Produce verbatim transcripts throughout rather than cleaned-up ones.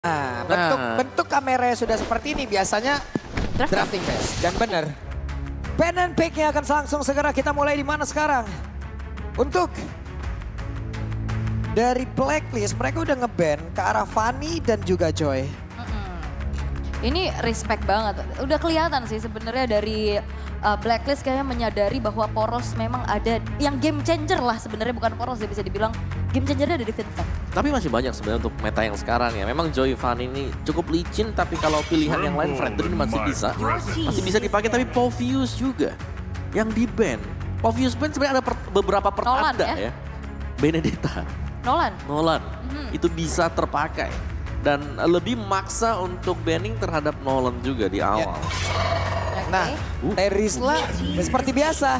Nah, bentuk, Nah. bentuk kamera sudah seperti ini biasanya Drafting. drafting fest. Dan benar. Pen and pick-nya akan langsung segera kita mulai di mana sekarang? Untuk dari Blacklist mereka udah nge-ban ke arah Fanny dan juga Joy. Ini respect banget. Udah kelihatan sih sebenarnya dari uh, Blacklist kayaknya menyadari bahwa Poros memang ada yang game changer lah sebenarnya, bukan Poros ya, bisa dibilang game changernya ada di Vincent. Tapi masih banyak sebenarnya untuk meta yang sekarang ya. Memang Joy Fan ini cukup licin, tapi kalau pilihan yang lain Fredrin masih bisa. Masih bisa dipakai, tapi Povius juga yang di ban. Povius ban sebenarnya ada per, beberapa Nolan, pertanda ya? ya. Benedetta, Nolan. Nolan, Mhm. itu bisa terpakai. Dan lebih maksa untuk banning terhadap Nolan juga di awal. Oke. Nah, Uh. Terisla seperti biasa.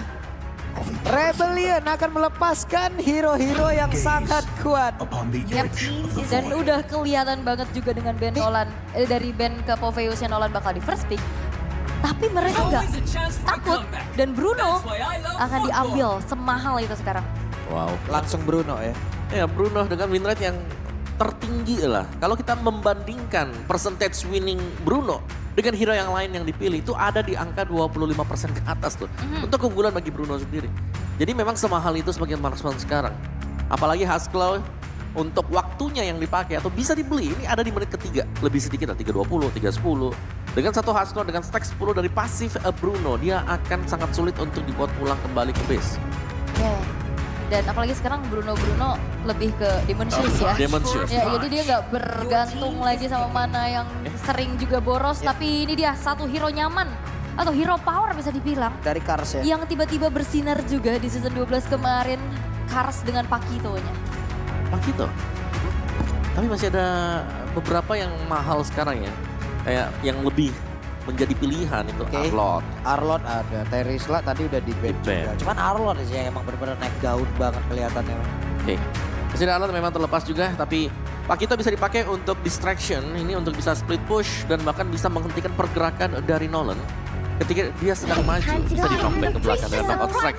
Rebellion akan melepaskan hero-hero yang sangat kuat. Yap. Dan udah kelihatan banget juga dengan band Nolan, eh, dari band ke Poveusnya Nolan bakal di first pick. Tapi mereka nggak takut dan Bruno akan diambil semahal itu sekarang. Wow. Langsung Bruno ya. Ya Bruno dengan win rate yang tertinggi lah. Kalau kita membandingkan percentage winning Bruno dengan hero yang lain yang dipilih itu ada di angka dua puluh lima persen ke atas tuh. Mhm. Untuk keunggulan bagi Bruno sendiri. Jadi memang semahal itu sebagian marksman sekarang. Apalagi Haskell untuk waktunya yang dipakai atau bisa dibeli ini ada di menit ketiga. Lebih sedikit lah, tiga dua puluh, tiga sepuluh. Dengan satu Haskell dengan stack sepuluh dari pasif eh, Bruno, dia akan sangat sulit untuk dibuat pulang kembali ke base. Oke. Dan apalagi sekarang Bruno-Bruno lebih ke Demon Shoes ya. Demon Shoes. Ya, jadi dia nggak bergantung lagi sama mana yang sering juga boros. Tapi ini dia satu hero nyaman atau hero power bisa dibilang. Dari Kars ya. Yang tiba-tiba bersinar juga di season dua belas kemarin. Kars dengan Pakito-nya. Pakito. Tapi masih ada beberapa yang mahal sekarang ya. Kayak yang lebih menjadi pilihan itu Oke. Arlot. Arlot ada, Terisla tadi udah di ban Di-ban. juga. Cuman Arlot sih yang emang benar-benar naik daun banget kelihatannya. Oke. Mesin Arlot memang terlepas juga, tapi Pakito bisa dipakai untuk distraction. Ini untuk bisa split push dan bahkan bisa menghentikan pergerakan dari Nolan. Ketika dia sedang maju, bisa di comeback ke belakang dengan knockout strike.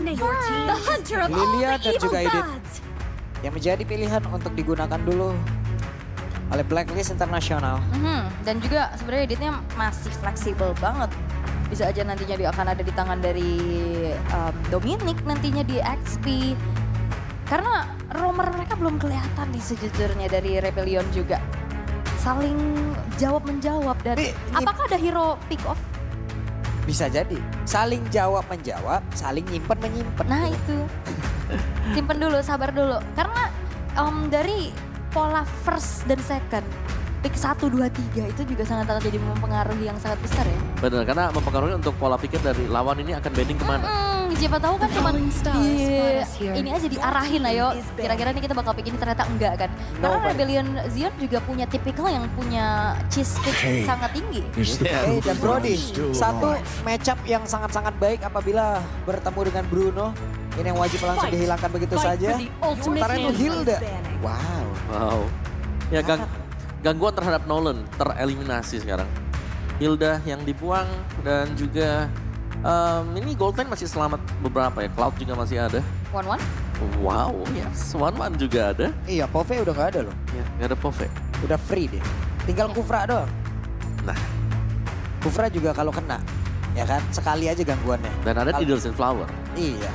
Lilia dan juga Edith yang menjadi pilihan untuk digunakan dulu oleh Blacklist Internasional. Mhm. Dan juga sebenarnya editnya masih fleksibel banget. Bisa aja nantinya dia akan ada di tangan dari um, Dominic nantinya di X P. Karena romer mereka belum kelihatan nih sejujurnya dari Rebellion juga. Saling jawab-menjawab dan Tapi ini- apakah ada hero pick off? Bisa jadi saling jawab menjawab, saling nyimpen menyimpen. Nah itu. Simpen dulu, sabar dulu. Karena um, dari pola first dan second, pick satu, dua, tiga itu juga sangat-sangat jadi mempengaruhi yang sangat besar ya. Benar, karena mempengaruhi untuk pola pikir dari lawan ini akan bending kemana. Hmm, siapa tahu kan cuma di ini aja diarahin ayo. Kira-kira nih kita bakal pick ini ternyata enggak kan. Karena Nobody. Rebellion Zion juga punya tipikal yang punya cheese stick sangat tinggi. Oke, dan Brody, satu matchup yang sangat-sangat baik apabila bertemu dengan Bruno. Ini yang wajib langsung dihilangkan begitu saja. Sementara itu Hilda. Wow. Wow. Ya gang gangguan terhadap Nolan tereliminasi sekarang. Hilda yang dibuang dan juga um, ini Goldline masih selamat beberapa ya. Cloud juga masih ada. One one. Wow, yes. One One juga ada. Iya, Pove udah gak ada loh. Ya, nggak ada Pove. Udah free deh. Tinggal Kufra doang. Nah, Kufra juga kalau kena, ya kan sekali aja gangguannya. dan ada Kal- Needles in Flower. Iya.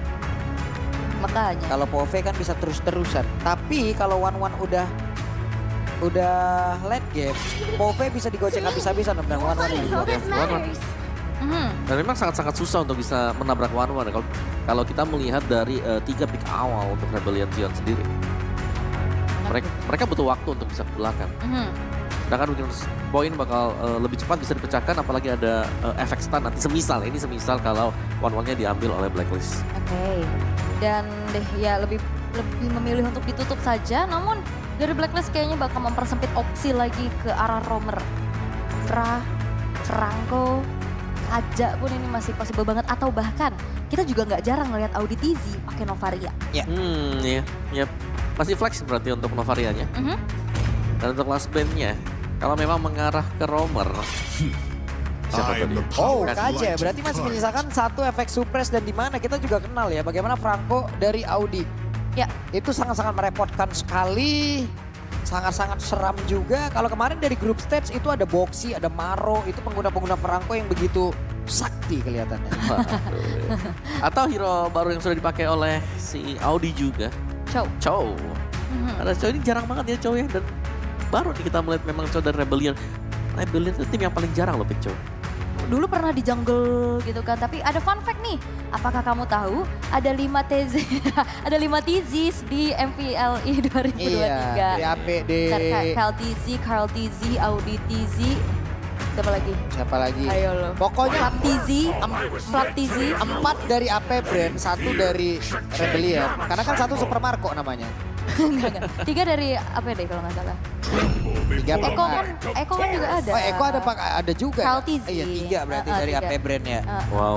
Makanya. Kalau Pove kan bisa terus-terusan. Tapi kalau One One udah udah late game, Pove bisa digocek habis-habisan dan One One ini. One One. Mhm. Dan memang sangat-sangat susah untuk bisa menabrak One One. Kalau kalau kita melihat dari eh, tiga pick awal untuk Rebellion Zion sendiri. Mereka, mereka butuh waktu untuk bisa ke belakang. Mhm. Sedangkan Winners Point bakal eh, lebih cepat bisa dipecahkan apalagi ada eh, efek stun nanti. Semisal, ini semisal kalau One One-nya diambil oleh Blacklist. Oke. Dan deh ya lebih lebih memilih untuk ditutup saja. Namun dari Blacklist kayaknya bakal mempersempit opsi lagi ke arah romer. Fra, Franco, Kaja pun ini masih possible banget. Atau bahkan kita juga nggak jarang ngelihat Audi Tizi pakai Novaria. Hmm, iya. Yep. Masih flex berarti untuk Novarianya. Mhm. Dan untuk last band-nya, kalau memang mengarah ke romer. Siapa tadi? Oh, Kan- Kaja berarti masih menyisakan satu efek suppress dan di mana kita juga kenal ya bagaimana Franco dari Audi. Ya. Itu sangat-sangat merepotkan sekali sangat-sangat seram juga. Kalau kemarin dari grup stage itu ada Boxy, ada Maro, itu pengguna-pengguna Franco yang begitu sakti kelihatannya. Atau hero baru yang sudah dipakai oleh si Audi juga. Chow. Chow. Mhm. Ada Chow ini jarang banget ya Chow ya. Dan baru nih kita melihat memang Chow dan Rebellion. Rebellion itu tim yang paling jarang loh pick Chow. Dulu pernah di jungle gitu kan, tapi ada fun fact nih. Apakah kamu tahu ada lima T Z, ada lima T Zs di M P L E dua ribu dua puluh tiga. Iya, di A P D. Carl T Z, Carl T Z, Audi T Z, siapa lagi? Siapa lagi? Ayo lo. Pokoknya Flap T Z, Flap T Z. empat dari A P brand, satu dari Rebellion. Karena kan satu Super Marco namanya. Enggak, enggak. Tiga dari apa deh kalau nggak salah. Tiga apa Eko empat? kan, Eko kan juga ada. Oh Eko ada pak ada juga. Carl ya? T Z. Iya tiga berarti Uh, uh, dari tiga. A P brand ya. Uh, uh, Wow. uh.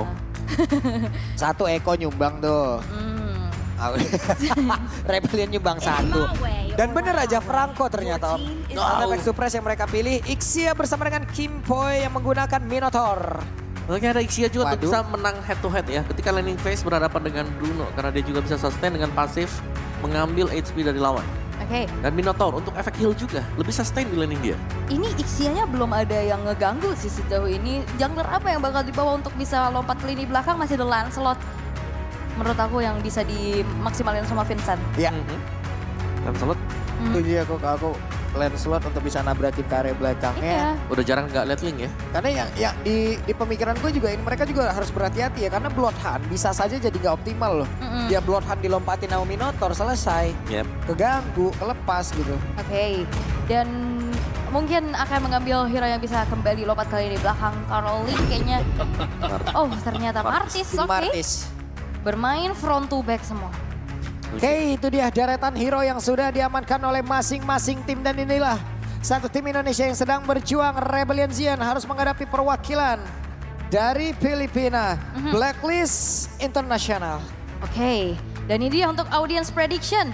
Satu Eko nyumbang tuh. Hmm. Rebellion nyumbang satu. Dan bener aja Franco ternyata Om. Wow. Suppress yang mereka pilih, Ixia bersama dengan Kim Poi yang menggunakan Minotaur. Oke ada Ixia juga Waduh. untuk bisa menang head to head ya. Ketika landing phase berhadapan dengan Bruno. Karena dia juga bisa sustain dengan pasif mengambil H P dari lawan. Oke, Dan Minotaur untuk efek heal juga. Lebih sustain di landing dia. ini Ixianya belum ada yang ngeganggu sih sejauh ini. Jungler apa yang bakal dibawa untuk bisa lompat ke lini belakang masih ada Lancelot. Menurut aku yang bisa dimaksimalin sama Vincent. Iya. Mhm. Dan Lancelot Hmm. Itu dia aku aku Lancelot untuk bisa nabrakin ke area belakangnya. Iya. udah jarang nggak liat link ya. Karena yang, yang di, di pemikiranku juga ini mereka juga harus berhati-hati ya. Karena Bloodhound bisa saja jadi nggak optimal loh. Mm-mm. Dia Bloodhound dilompatin sama Minotaur selesai. Yep. Keganggu, kelepas gitu. Oke, dan mungkin akan mengambil hero yang bisa kembali lompat kali di belakang. Caroline kayaknya, oh ternyata Martis, oke. Martis. Bermain front to back semua. Oke, itu dia deretan hero yang sudah diamankan oleh masing-masing tim. Dan inilah satu tim Indonesia yang sedang berjuang. Rebellion Zion harus menghadapi perwakilan dari Filipina. Mhm. Blacklist International. Oke, dan ini dia untuk audience prediction.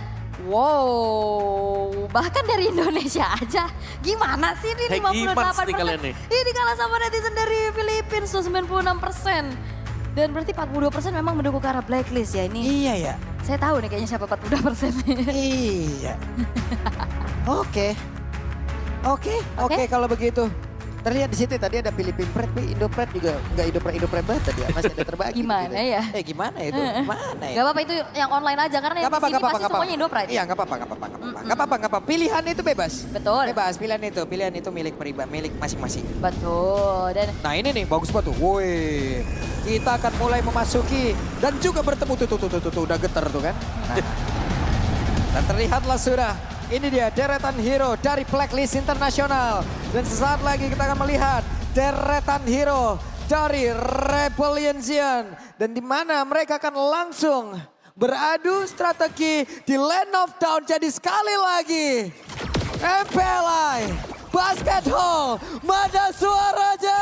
Wow, bahkan dari Indonesia aja. Gimana sih ini Hey, lima puluh delapan gimana nih kalian persen? nih? Ini kalah sama netizen dari Filipina sembilan puluh enam persen. Dan berarti empat puluh dua persen memang mendukung ke arah Blacklist ya ini. Iya ya. Saya tahu nih kayaknya siapa empat puluh dua persen. Iya. Oke. Oke, oke kalau begitu. Terlihat di situ tadi ada Philippine Pride, tapi Indo Pride juga nggak Indo Pride Indo Pride banget tadi ya. Masih ada terbagi. Gimana gitu. ya? Eh gimana itu? Gimana ya? Gak apa-apa itu yang online aja karena Gak yang apa-apa, di sini gak apa-apa, pasti gak apa-apa. semuanya Indo Pride. Iya, gak apa-apa, gak apa-apa, gak apa-apa. Mm-mm. Gak apa-apa, gak apa-apa. Pilihan itu bebas. Betul. Bebas, pilihan itu. Pilihan itu milik pribadi, milik masing-masing. Betul. Dan Nah ini nih, bagus banget tuh. Woi, kita akan mulai memasuki dan juga bertemu tuh, tuh, tuh, tuh, tuh, tuh udah getar tuh kan. Nah. Dan terlihatlah sudah, ini dia deretan hero dari Blacklist International. Dan sesaat lagi kita akan melihat deretan hero dari Rebellion Zion. Dan di mana mereka akan langsung beradu strategi di Land of Dawn. Jadi sekali lagi M P L I Basket Hall Mada Suaraja.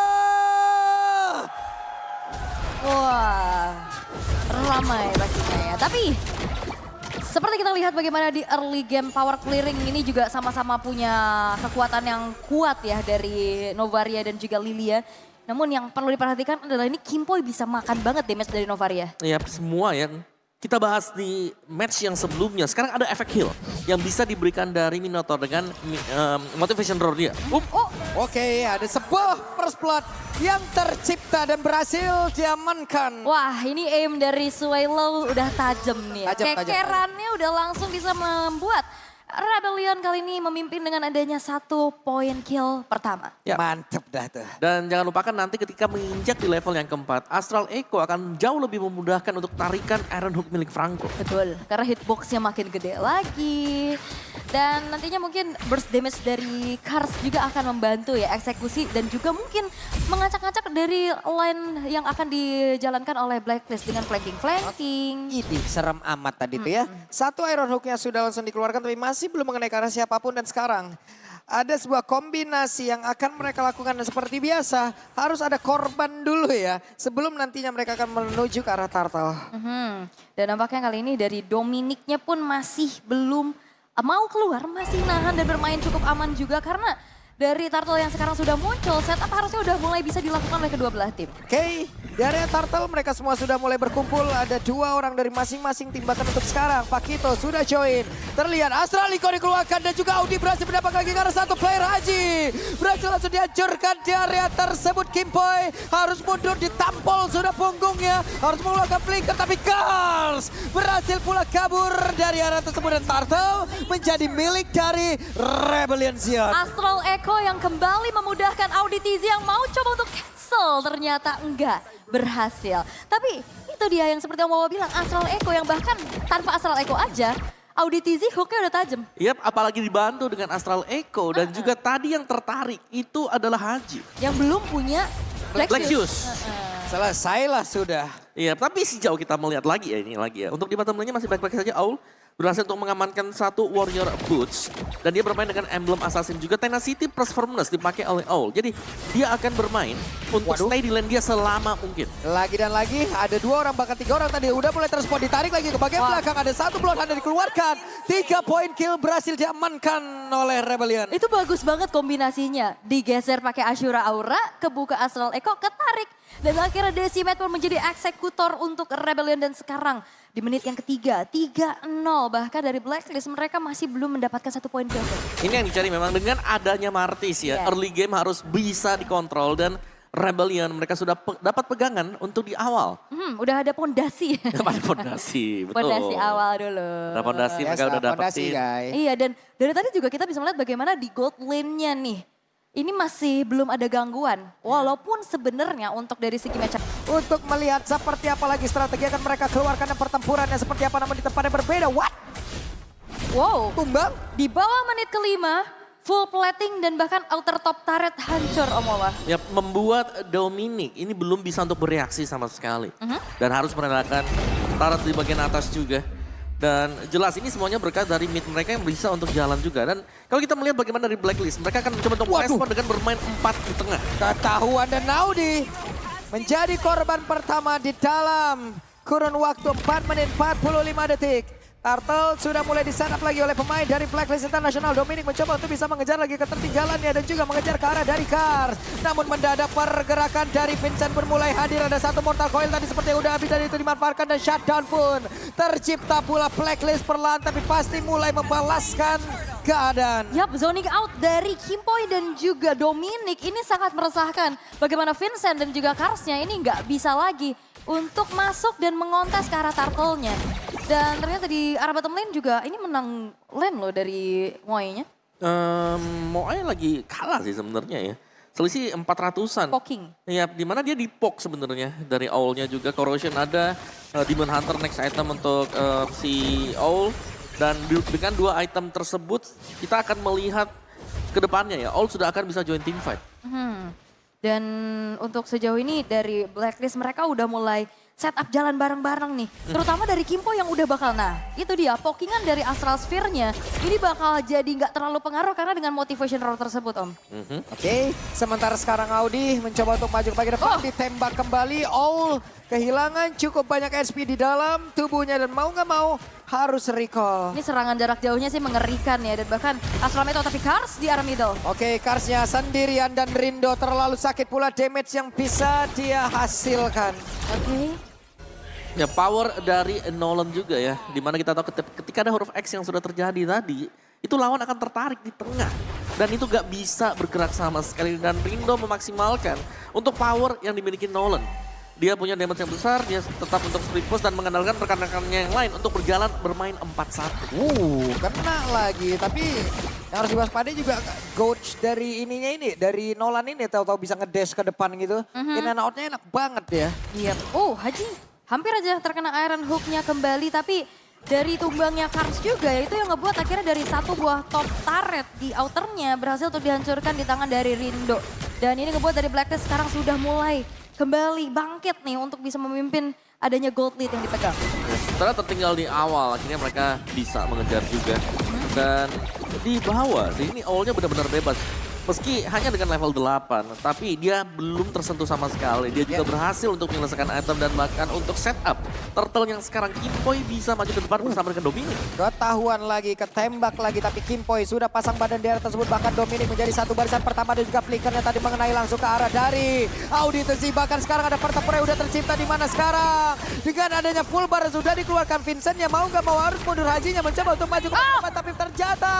wah, ramai pastinya ya. Tapi seperti kita lihat bagaimana di early game power clearing ini juga sama-sama punya kekuatan yang kuat ya dari Novaria dan juga Lilia. Namun yang perlu diperhatikan adalah ini Kim Poi bisa makan banget damage dari Novaria. Ya semua yang kita bahas di match yang sebelumnya. Sekarang ada efek heal yang bisa diberikan dari Minotaur dengan um, motivation roar dia. Up. Oh, Oke, ada sebuah first blood yang tercipta dan berhasil diamankan. wah ini aim dari Suelo udah tajam nih ya. Tajam, tajam, Kekerannya udah langsung bisa membuat Rebellion kali ini memimpin dengan adanya satu poin kill pertama. Ya. Mantep dah tuh. Dan jangan lupakan nanti ketika menginjak di level yang keempat, Astral Echo akan jauh lebih memudahkan untuk tarikan Iron Hook milik Franco. Betul, karena hitboxnya makin gede lagi. Dan nantinya mungkin burst damage dari Kars juga akan membantu ya eksekusi. Dan juga mungkin mengacak-acak dari line yang akan dijalankan oleh Blacklist dengan flanking-flanking. Ini serem amat tadi tuh ya. Satu Iron Hook-nya sudah langsung dikeluarkan tapi masih belum mengenai ke arah siapapun. Dan sekarang ada sebuah kombinasi yang akan mereka lakukan seperti biasa. Harus ada korban dulu ya sebelum nantinya mereka akan menuju ke arah Turtle. Mhm. Dan nampaknya kali ini dari Dominiknya pun masih belum mau keluar, masih nahan dan bermain cukup aman juga karena dari Turtle yang sekarang sudah muncul, setup harusnya udah mulai bisa dilakukan oleh kedua belah tim. Oke, okay. Dari Turtle mereka semua sudah mulai berkumpul. Ada dua orang dari masing-masing tim bahkan untuk sekarang. Pakito sudah join. Terlihat Astral Iko dikeluarkan dan juga Audi berhasil mendapat lagi karena satu player Haji. Berhasil langsung dihancurkan di area tersebut. Kimboy harus mundur, ditampol sudah punggungnya. Harus mengeluarkan flicker tapi Cars berhasil pula kabur dari area tersebut. Dan Turtle menjadi milik dari Rebellion Sion. Astral Echo yang kembali memudahkan Audi T Z yang mau coba untuk cancel, ternyata enggak berhasil. Tapi itu dia yang seperti yang Wawa bilang, Astral Echo yang bahkan tanpa Astral Echo aja, Audi T Z hooknya udah tajam. Yap, apalagi dibantu dengan Astral Echo dan uh -uh. juga tadi yang tertarik itu adalah Haji. Yang belum punya Black, Black Shoes. Uh -uh. Selesailah sudah. Iya, tapi sejauh kita melihat lagi ya ini lagi ya. Untuk di bottom lane-nya masih baik-baik saja. Aul berhasil untuk mengamankan satu Warrior Boots. Dan dia bermain dengan emblem Assassin juga. Tenacity plus Firmness dipakai oleh Aul. Jadi dia akan bermain untuk Waduh. stay di lane dia selama mungkin. Lagi dan lagi ada dua orang bahkan tiga orang tadi. Udah mulai terspot, ditarik lagi ke bagian Wah. belakang. Ada satu Bloodhound dikeluarkan. Tiga poin kill berhasil diamankan oleh Rebellion. Itu bagus banget kombinasinya. Digeser pakai Ashura Aura, kebuka Astral Echo, ketarik. Dan akhirnya Decimet pun menjadi eksekutor untuk Rebellion. Dan sekarang di menit yang ketiga, tiga nol. Bahkan dari Blacklist mereka masih belum mendapatkan satu poin kill. Ini yang dicari memang dengan adanya Martis ya. Yeah. Early game harus bisa dikontrol dan Rebellion mereka sudah pe dapat pegangan untuk di awal. Hmm, udah ada pondasi. Ada pondasi, betul. Pondasi awal dulu. Ada pondasi yes, mereka udah dapetin. Iya, dan dari tadi juga kita bisa melihat bagaimana di gold lane-nya nih. Ini masih belum ada gangguan, walaupun sebenarnya untuk dari segi matchup. Untuk melihat seperti apa lagi strategi akan mereka keluarkan dan pertempurannya seperti apa namun di tempat yang berbeda. What? Wow. Tumbang. Di bawah menit kelima, full plating dan bahkan outer top turret hancur Om Wawa. Ya, membuat Dominic ini belum bisa untuk bereaksi sama sekali. Uh -huh. Dan harus merelakan turret di bagian atas juga. Dan jelas ini semuanya berkat dari mid mereka yang bisa untuk jalan juga. Dan kalau kita melihat bagaimana dari Blacklist, mereka akan mencoba untuk merespon dengan bermain empat di tengah. Ketahuan dan Audi menjadi korban pertama di dalam kurun waktu empat menit empat puluh lima detik. Turtle sudah mulai di-setup lagi oleh pemain dari Blacklist International. Dominic mencoba untuk bisa mengejar lagi ketertinggalannya dan juga mengejar ke arah dari Cars. Namun mendadak pergerakan dari Vincent pun mulai hadir. Ada satu Mortal Coil tadi seperti yang udah habis dan itu dimanfaatkan dan shutdown pun. Tercipta pula Blacklist perlahan tapi pasti mulai membalaskan keadaan. Yap, zoning out dari Kimboy dan juga Dominic ini sangat meresahkan. Bagaimana Vincent dan juga Cars-nya ini nggak bisa lagi untuk masuk dan mengontes ke arah Turtle-nya. Dan ternyata di arah bottom lane juga ini menang lane loh dari Moe-nya. Um, Moe lagi kalah sih sebenarnya ya. Selisih empat ratusan. Poking. Ya, dimana dia di poke sebenarnya. Dari Owl-nya juga Corrosion ada. Uh, Demon Hunter next item untuk uh, si Owl. Dan dengan dua item tersebut kita akan melihat ke depannya ya. Owl sudah akan bisa join team fight. Hmm. Dan untuk sejauh ini dari Blacklist mereka udah mulai setup jalan bareng-bareng nih. Terutama dari Kimpo yang udah bakal, nah itu dia pokingan dari Astral Sphere-nya. Ini bakal jadi nggak terlalu pengaruh karena dengan motivation roll tersebut Om. Mm-hmm. Oke, okay. Sementara sekarang Audi mencoba untuk maju ke bagian depan, oh. ditembak kembali. All kehilangan cukup banyak S P di dalam tubuhnya dan mau nggak mau harus recall. Ini serangan jarak jauhnya sih mengerikan ya dan bahkan Astral Meteor tapi Cars di arah middle. Oke, okay, Cars-nya sendirian dan Rindo terlalu sakit pula damage yang bisa dia hasilkan. Oke. Okay. Ya power dari Nolan juga ya. Dimana kita tahu ketika ada huruf X yang sudah terjadi tadi, itu lawan akan tertarik di tengah. Dan itu gak bisa bergerak sama sekali. Dan Rindo memaksimalkan untuk power yang dimiliki Nolan. Dia punya damage yang besar, dia tetap untuk split push dan mengandalkan rekan-rekannya yang lain untuk berjalan bermain empat satu. Uh, kena lagi. Tapi yang harus diwaspadai juga coach dari ininya ini, dari Nolan ini tahu-tahu bisa ngedash ke depan gitu. Mm-hmm. In and out-nya enak banget ya. Iya. Yep. Oh, Haji. Hampir aja terkena Iron Hook-nya kembali, tapi dari tumbangnya Cars juga ya, itu yang ngebuat akhirnya dari satu buah top turret di outernya berhasil untuk dihancurkan di tangan dari Rindo. Dan ini ngebuat dari Blacklist sekarang sudah mulai kembali bangkit nih untuk bisa memimpin adanya gold lead yang dipegang. Setelah tertinggal di awal, akhirnya mereka bisa mengejar juga. Hmm. Dan di bawah, ini awalnya benar-benar bebas. Meski hanya dengan level delapan, tapi dia belum tersentuh sama sekali. Dia juga yeah. berhasil untuk menyelesaikan item dan bahkan untuk setup Turtle yang sekarang Kimpoi bisa maju ke depan bersama dengan Dominic. Ketahuan lagi, ketembak lagi, tapi Kimpoi sudah pasang badan di area tersebut. Bahkan Dominic menjadi satu barisan pertama dan juga flickernya tadi mengenai langsung ke arah dari Audi Tezi. Bahkan sekarang ada pertempuran udah tercipta di mana sekarang. Dengan adanya full bar sudah dikeluarkan Vincent yang mau nggak mau harus mundur hajinya mencoba untuk maju ke depan. Oh! Tapi ternyata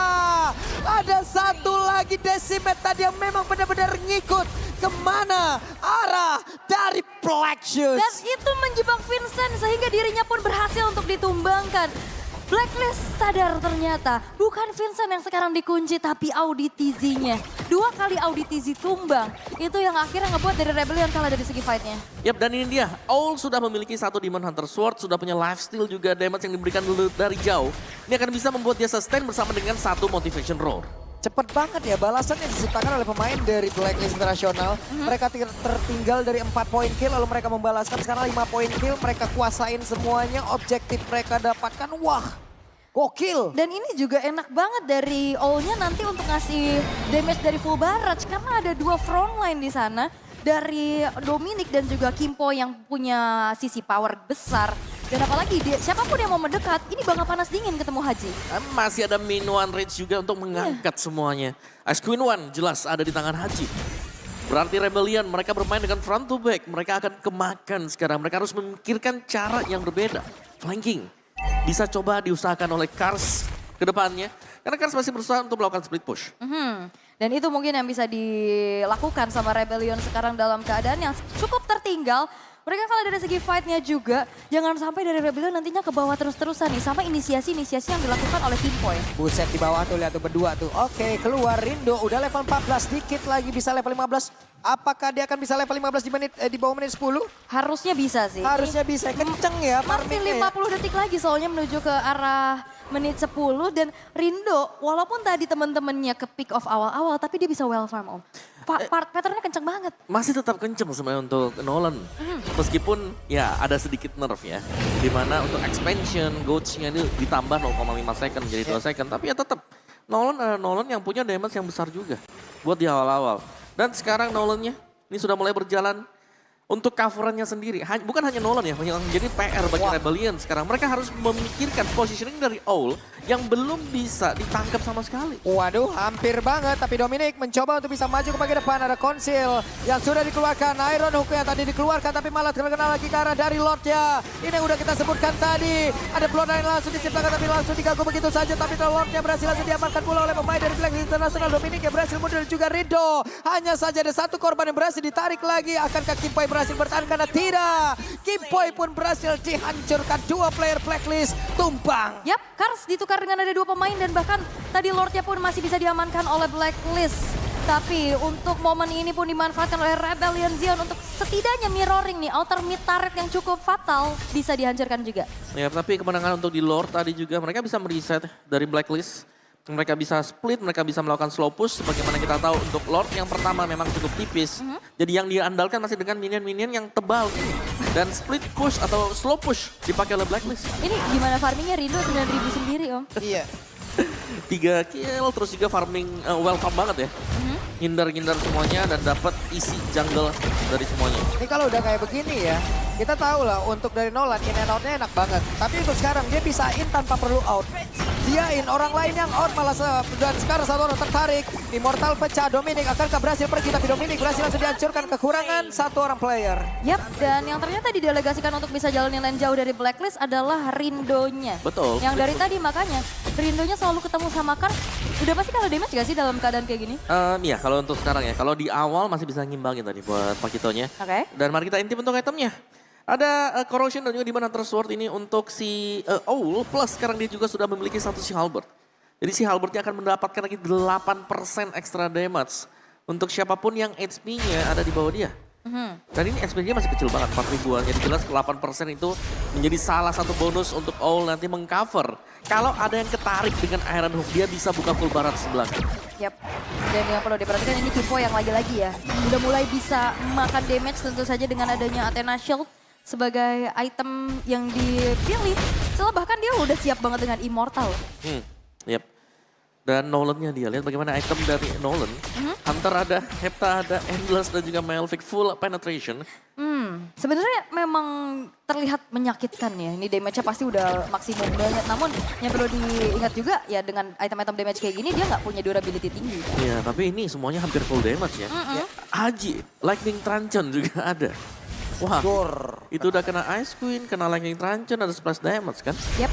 ada satu lagi Decimet tadi yang memang benar-benar ngikut kemana arah dari Black Shoes. Dan itu menjebak Vincent sehingga dirinya pun berhasil untuk ditumbangkan. Blacklist sadar ternyata bukan Vincent yang sekarang dikunci tapi Audi Tizzy-nya. Dua kali Audi Tizzy tumbang. Itu yang akhirnya ngebuat dari Rebellion kalah dari segi fight-nya. Yap, dan ini dia. Owl sudah memiliki satu Demon Hunter Sword, sudah punya lifesteal juga, damage yang diberikan dulu dari jauh. Ini akan bisa membuat dia sustain bersama dengan satu Motivation Roar. Cepet banget ya balasan yang diciptakan oleh pemain dari Blacklist Internasional. Mm-hmm. Mereka ter tertinggal dari empat poin kill lalu mereka membalaskan sekarang lima poin kill. Mereka kuasain semuanya, objektif mereka dapatkan. Wah, gokil. Dan ini juga enak banget dari Owl-nya nanti untuk ngasih damage dari full barrage. Karena ada dua frontline di sana. Dari Dominic dan juga Kimpo yang punya sisi power besar. Dan apalagi dia, siapapun yang mau mendekat, ini bakal panas dingin ketemu Haji. Masih ada Minuan Rage juga untuk mengangkat yeah. semuanya. Ice Queen One jelas ada di tangan Haji. Berarti Rebellion mereka bermain dengan front to back. Mereka akan kemakan sekarang. Mereka harus memikirkan cara yang berbeda. Flanking bisa coba diusahakan oleh Kars ke depannya. Karena Kars masih berusaha untuk melakukan split push. Mm-hmm. Dan itu mungkin yang bisa dilakukan sama Rebellion sekarang dalam keadaan yang cukup tertinggal. Mereka kalah dari segi fight-nya juga. Jangan sampai dari Rebellion nantinya ke bawah terus-terusan nih. Sama inisiasi-inisiasi yang dilakukan oleh Kimpoi. Buset di bawah tuh, lihat tuh berdua tuh. Oke, keluar Rindo udah level empat belas. Dikit lagi bisa level lima belas. Apakah dia akan bisa level lima belas di menit eh, di bawah menit sepuluh? Harusnya bisa sih. Harusnya bisa. Kenceng ya masih lima puluh detik lagi soalnya menuju ke arah menit sepuluh. Dan Rindo walaupun tadi teman-temannya ke pick off awal-awal. Tapi dia bisa well farm om. Pa part patternnya kenceng banget. Masih tetap kenceng sebenarnya untuk Nolan. Hmm. Meskipun ya ada sedikit nerf ya. Dimana untuk expansion, gauge-nya ini ditambah nol koma lima second jadi dua second. Tapi ya tetap Nolan ada Nolan yang punya damage yang besar juga. Buat di awal-awal. Dan sekarang Nolan-nya ini sudah mulai berjalan. Untuk coverannya sendiri, bukan hanya Nolan ya, yang menjadi P R bagi Wah. Rebellion sekarang. Mereka harus memikirkan positioning dari Owl yang belum bisa ditangkap sama sekali. Waduh, hampir banget. Tapi Dominic mencoba untuk bisa maju ke bagian depan. Ada Conceal yang sudah dikeluarkan. Iron Hook yang tadi dikeluarkan, tapi malah terkena lagi ke arah dari Lordnya. Ini yang udah kita sebutkan tadi. Ada Bloodline langsung diciptakan, tapi langsung diganggu begitu saja. Tapi Lordnya berhasil langsung diamankan pula oleh pemain dari Black International. Dominic yang berhasil mundur juga Rindo. Hanya saja ada satu korban yang berhasil ditarik lagi. Akankah Kimpoi berhasil bertahan karena tidak. Kimpoi pun berhasil dihancurkan. Dua player Blacklist tumbang. Yap, Kars ditukar dengan ada dua pemain dan bahkan tadi Lordnya pun masih bisa diamankan oleh Blacklist. Tapi untuk momen ini pun dimanfaatkan oleh Rebellion Zion untuk setidaknya mirroring nih. Outer mid turret yang cukup fatal bisa dihancurkan juga. Ya, tapi kemenangan untuk di Lord tadi juga mereka bisa mereset dari Blacklist. Mereka bisa split, mereka bisa melakukan slow push. Sebagaimana kita tahu untuk Lord yang pertama memang cukup tipis. Mm-hmm. Jadi yang diandalkan masih dengan minion-minion yang tebal. Dan split push atau slow push dipakai oleh Blacklist. Ini gimana farmingnya Rindo sembilan ribu sendiri om? Iya. Tiga kill terus juga farming uh, well farm banget ya. Mm-hmm. Hindar-hindar semuanya dan dapat isi jungle dari semuanya. Ini kalau udah kayak begini ya, kita tahu lah untuk dari Nolan in and out-nya enak banget. Tapi untuk sekarang dia bisa in tanpa perlu out. Dia in, orang lain yang out malah dan sekarang satu orang tertarik. Immortal pecah, Dominic akankah berhasil pergi, tapi Dominic berhasil langsung dihancurkan, kekurangan satu orang player. Yap, dan yang ternyata didelegasikan untuk bisa jalanin lane jauh dari Blacklist adalah Rindonya. Betul. Yang dari tadi makanya Rindonya selalu ketemu sama Kars. Udah pasti kalau damage gak sih dalam keadaan kayak gini? Um, ya kalau untuk sekarang ya, kalau di awal masih bisa ngimbangin tadi buat Pakitonya. Oke. Okay. Dan mari kita intip untuk itemnya. Ada uh, Corrosion dan juga Demon Hunter Sword ini untuk si uh, Owl. Plus sekarang dia juga sudah memiliki satu si Halberd. Jadi si Halberdnya akan mendapatkan lagi delapan persen extra damage. Untuk siapapun yang H P-nya ada di bawah dia. Mm-hmm. Dan ini H P-nya masih kecil banget, empat ribuan. Jadi jelas delapan persen itu menjadi salah satu bonus untuk Owl nanti mengcover. Kalau ada yang ketarik dengan Iron Hook, dia bisa buka full barat sebelah. Yap, dan yang perlu diperhatikan ini Kimpo yang lagi-lagi ya. Udah mulai bisa makan damage tentu saja dengan adanya Athena Shield sebagai item yang dipilih. Setelah bahkan dia udah siap banget dengan Immortal. Hmm, yep. Dan Nolan-nya dia, lihat bagaimana item dari Nolan. Mm-hmm. Hunter ada, Hepta ada, Endless dan juga Malphite full penetration. Hmm, sebenarnya memang terlihat menyakitkan ya. Ini damage-nya pasti udah maksimum banget. Namun yang perlu diingat juga ya dengan item-item damage kayak gini dia nggak punya durability tinggi. Iya, tapi ini semuanya hampir full damage ya. Mm-hmm. ya. Haji, Lightning Truncheon juga ada. Wah, Gor. itu udah kena Ice Queen, kena Lightning Truncheon, ada splash damage kan? Yap.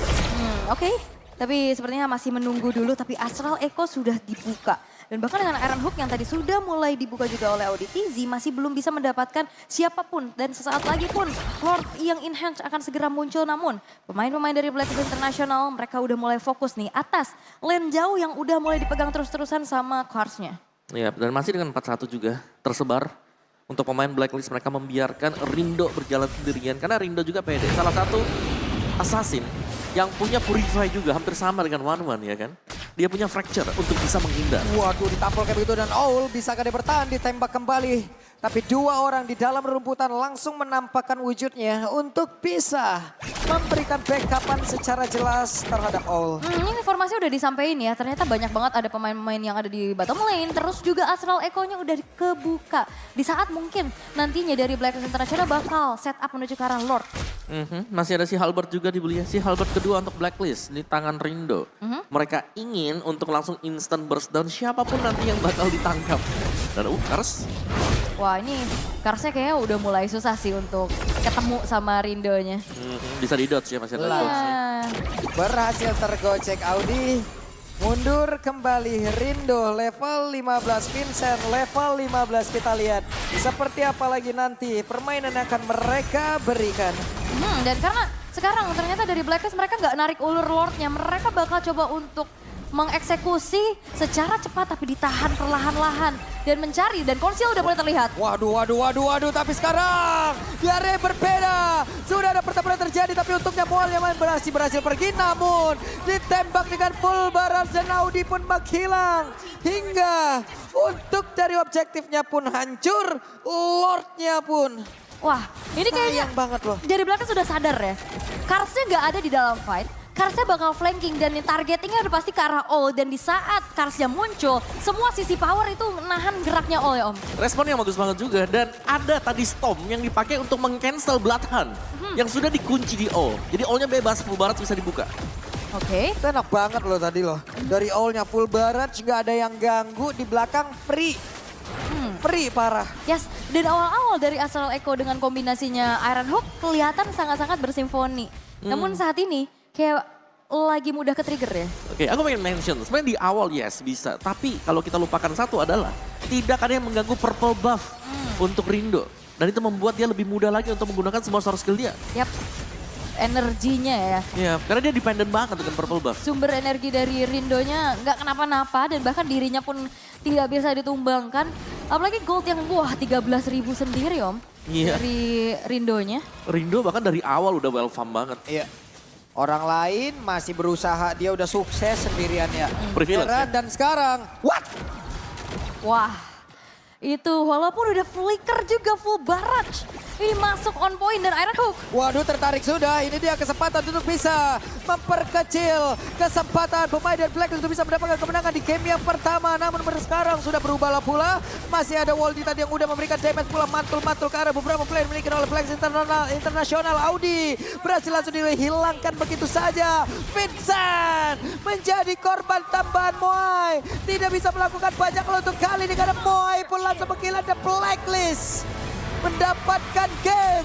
Hmm, oke. Okay. Tapi sepertinya masih menunggu dulu, tapi Astral Echo sudah dibuka. Dan bahkan dengan Iron Hook yang tadi sudah mulai dibuka juga oleh Audi T Z, masih belum bisa mendapatkan siapapun. Dan sesaat lagi pun Lord yang enhance akan segera muncul. Namun pemain-pemain dari Blacklist International mereka udah mulai fokus nih atas lane jauh yang udah mulai dipegang terus-terusan sama Cars-nya. Ya, dan masih dengan empat satu juga tersebar. Untuk pemain Blacklist mereka membiarkan Rindo berjalan sendirian. Karena Rindo juga pede. Salah satu assassin yang punya Purify juga hampir sama dengan One One ya kan. Dia punya Fracture untuk bisa menghindar. Waduh, ditampol kayak begitu dan Owl bisakah dia bertahan, ditembak kembali. Tapi dua orang di dalam rumputan langsung menampakkan wujudnya untuk bisa memberikan backupan secara jelas terhadap Owl. Hmm, ini informasi udah disampaikan ya, ternyata banyak banget ada pemain-pemain yang ada di bottom lane. Terus juga Astral Echo-nya udah kebuka. Di saat mungkin nantinya dari Blacklist International bakal set up menuju ke arah Lord. Mm-hmm. Masih ada si Halberd juga dibeli ya. Si Halberd kedua untuk Blacklist di tangan Rindo. Mm-hmm. Mereka ingin untuk langsung instant burst down siapapun nanti yang bakal ditangkap. Dan uh, Kars. Wah ini Karsnya kayaknya udah mulai susah sih untuk ketemu sama Rindonya. Mm-hmm. Bisa di dodge ya, masih ada Iya. dodge ya. Berhasil tergocek Audi. Mundur kembali Rindo level lima belas, Vincent level lima belas. Kita lihat seperti apa lagi nanti permainan yang akan mereka berikan. Hmm, dan karena sekarang ternyata dari Blacklist mereka nggak narik ulur Lordnya. Mereka bakal coba untuk mengeksekusi secara cepat tapi ditahan perlahan-lahan. Dan mencari dan Konsil udah mulai terlihat. Waduh, waduh, waduh, waduh. Tapi sekarang Yare berbeda. Sudah ada pertempuran terjadi tapi untuknya Moal yang berhasil, berhasil pergi. Namun ditembak dengan full barrage dan Audi pun menghilang. Hingga untuk dari objektifnya pun hancur. Lordnya pun. Wah ini kayaknya sayang banget loh. dari belakang sudah sadar ya. Karsnya nggak ada di dalam fight. Karsnya bakal flanking dan targetingnya udah pasti ke arah All. Dan di saat Karsnya muncul, semua sisi power itu nahan geraknya All ya Om. Respon yang bagus banget juga. Dan ada tadi Storm yang dipakai untuk meng-cancel Bloodhound. Hmm. Yang sudah dikunci di All. Jadi All-nya bebas, full barat bisa dibuka. Oke. Okay. Itu enak banget loh tadi loh. Dari All-nya full barrage, nggak ada yang ganggu. Di belakang free. Hmm. Free parah. Yes, dan awal-awal dari Astral Echo dengan kombinasinya Iron Hook kelihatan sangat-sangat bersimfoni. Hmm. Namun saat ini kayak lagi mudah ke trigger ya. Oke, aku pengen mention, sebenarnya di awal yes bisa. Tapi kalau kita lupakan satu adalah tidak ada yang mengganggu purple buff hmm. untuk Rindo. Dan itu membuat dia lebih mudah lagi untuk menggunakan semua source skill dia. Yap, energinya ya. Iya, karena dia dependent banget dengan purple buff. Sumber energi dari Rindonya nggak kenapa-napa dan bahkan dirinya pun tidak bisa ditumbangkan. Apalagi gold yang wah tiga belas ribu sendiri Om. Iya. Dari Rindonya. Rindo bahkan dari awal udah well farm banget. Iya. Orang lain masih berusaha, dia udah sukses sendirian ya. Privilege ya? Dan sekarang, what? Wah, itu walaupun udah flicker juga full barrage. Ini masuk on point dan Iron Hook. Waduh tertarik sudah, ini dia kesempatan untuk bisa memperkecil kesempatan pemain dari Blacklist untuk bisa mendapatkan kemenangan di game yang pertama. Namun sekarang sudah berubah pula, masih ada Waldi tadi yang udah memberikan damage pula mantul-mantul ke arah beberapa player dimiliki oleh Blacklist International, International. Audi berhasil langsung dihilangkan begitu saja. Vincent menjadi korban tambahan Moai. Tidak bisa melakukan banyak untuk kali ini karena Moai pun langsung menghilang the Blacklist. Mendapatkan game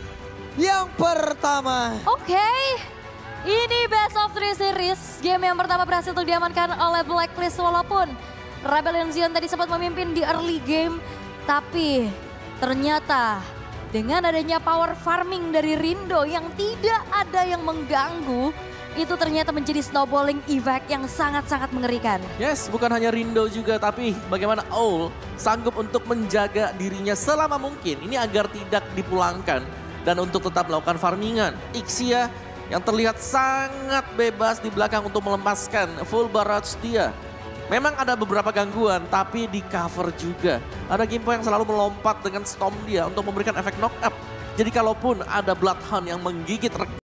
yang pertama. Oke, okay. Ini best of three series. Game yang pertama berhasil untuk diamankan oleh Blacklist walaupun Rebellion Zion tadi sempat memimpin di early game. Tapi ternyata dengan adanya power farming dari Rindo yang tidak ada yang mengganggu, itu ternyata menjadi snowballing effect yang sangat-sangat mengerikan. Yes, bukan hanya Rindo juga, tapi bagaimana Owl sanggup untuk menjaga dirinya selama mungkin. Ini agar tidak dipulangkan dan untuk tetap melakukan farmingan. Ixia yang terlihat sangat bebas di belakang untuk melepaskan full barrage dia. Memang ada beberapa gangguan, tapi di cover juga. Ada Gimpo yang selalu melompat dengan Storm dia untuk memberikan efek knock up. Jadi kalaupun ada Bloodhound yang menggigit